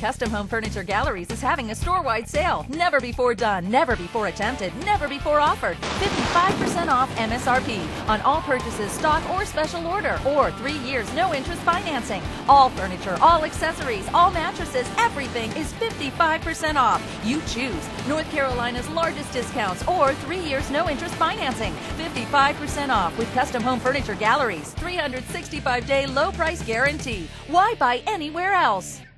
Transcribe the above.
Custom Home Furniture Galleries is having a store-wide sale. Never before done, never before attempted, never before offered. 55% off MSRP on all purchases, stock or special order, or 3 years no interest financing. All furniture, all accessories, all mattresses, everything is 55% off. You choose North Carolina's largest discounts or 3 years no interest financing. 55% off with Custom Home Furniture Galleries. 365-day low price guarantee. Why buy anywhere else?